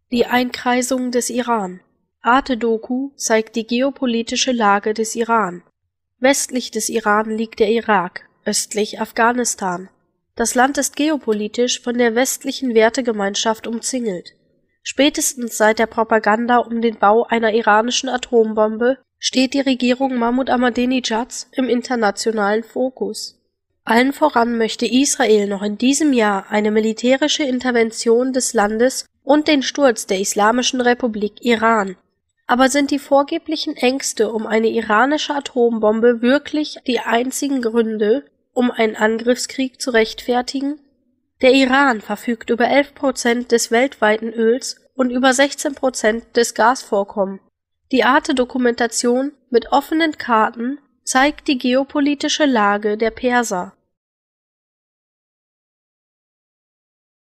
Die Einkreisung des Iran. Arte-Doku zeigt die geopolitische Lage des Iran. Westlich des Iran liegt der Irak, östlich Afghanistan. Das Land ist geopolitisch von der westlichen Wertegemeinschaft umzingelt. Spätestens seit der Propaganda um den Bau einer iranischen Atombombe steht die Regierung Mahmud Ahmadinejad im internationalen Fokus. Allen voran möchte Israel noch in diesem Jahr eine militärische Intervention des Landes und den Sturz der Islamischen Republik Iran. Aber sind die vorgeblichen Ängste um eine iranische Atombombe wirklich die einzigen Gründe, um einen Angriffskrieg zu rechtfertigen? Der Iran verfügt über 11% des weltweiten Öls und über 16% des Gasvorkommens. Die Arte-Dokumentation mit offenen Karten zeigt die geopolitische Lage der Perser.